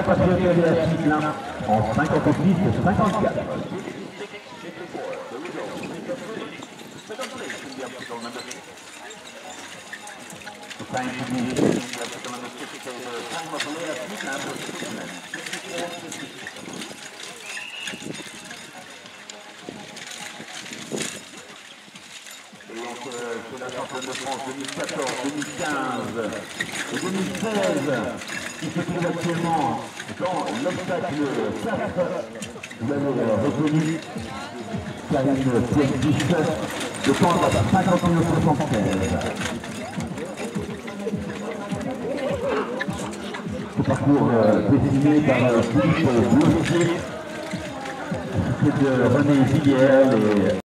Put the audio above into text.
compatriote Elias Michelin en 56-54. Et donc, c'est la championne de France 2014, 2015 et 2016 qui se trouve actuellement dans l'obstacle 4. Vous avez reconnu Karine Pierre-Dix, le temps à 51,76. Ce parcours dessiné par Philippe Blossier, de René Villiers.